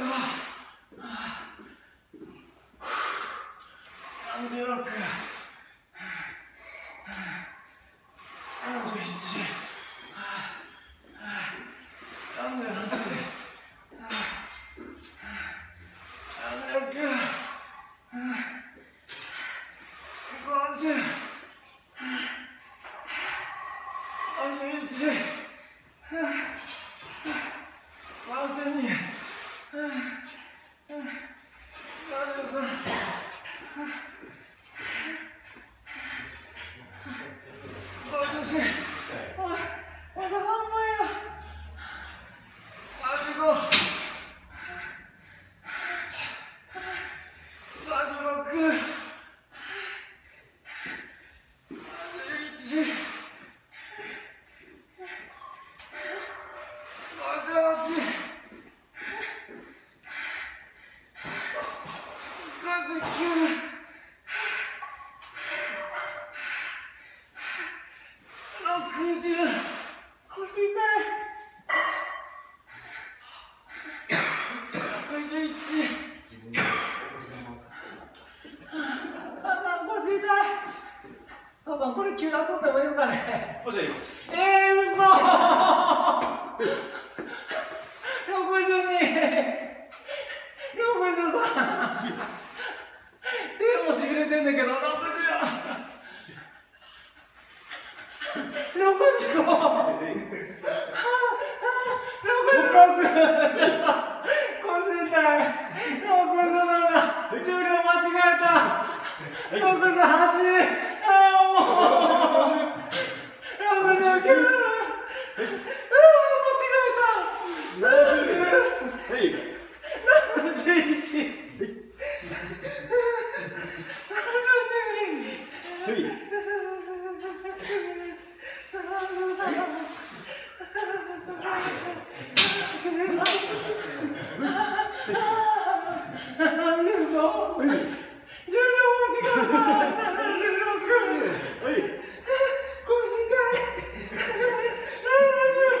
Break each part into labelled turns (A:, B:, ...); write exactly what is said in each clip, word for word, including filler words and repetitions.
A: さんじゅうろく、よんじゅうなな、よんじゅうなな、よんじゅうはち、よんじゅうきゅう、ごじゅう、ごじゅういち、ごじゅうに、ごじゅうさん、ごじゅうよん、まだ半分や。ごじゅうご、ごじゅうろく、ごじゅういち、ごじゅうはち、ごじゅうきゅう、ろくじゅう、腰痛い。ろくじゅういち、あ、腰痛い。父さん、これ急に遊んでもいいですかね。
B: もちろんいます。
A: えー、うそろくじゅうに、ろくじゅうさん、手もしびれてんだけど、ろくじゅう、ろくじゅうご、ろくじゅうろく、ちょっと腰痛い。ろくじゅうなな、重量間違えた。ろくじゅうはち、あーもうろくじゅうきゅう、あー間違えた。ななじゅう、ななじゅういち、ななじゅうに、ななじゅうご、重量間違えた。ななじゅうろく、腰痛い。ななじゅう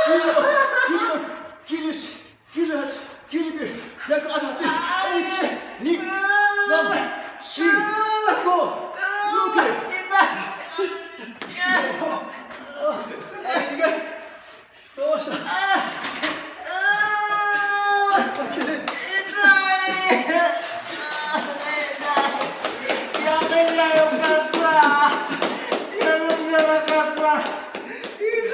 B: きゅうじゅう、きゅうじゅうはち、きゅうじゅうきゅう、ひゃくあとはち、いち、に、さん、よん、ご、ろく、どうした
A: やめりゃよかったやるんじゃなかった痛いよ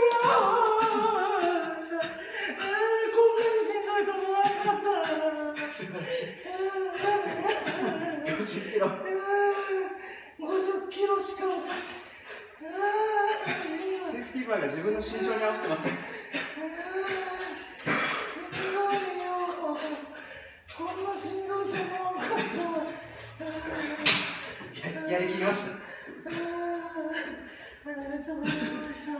A: こんなにしんどいと思わなかった
B: ごじゅっキロ
A: ごじゅっキロしかなかった
B: セーフティーバーが自分の身長に合わせてますね。
A: しんどいよこんなしんどいと思わなかった
B: やりきりました。
A: ありがとうございました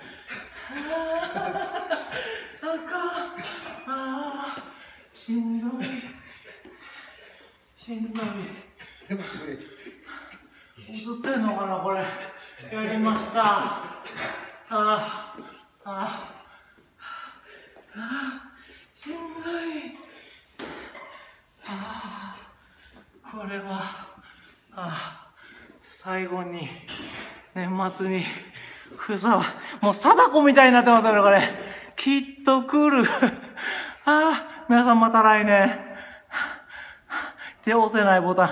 A: あかんあーしんどいしんどい
B: でもしんどいです。
A: 映ってんのかなこれやりましたあーあーあーしんどいあーこれはあ最後に年末にふさわもう貞子みたいになってますよねこれきっと来るああ皆さんまた来年手押せないボタン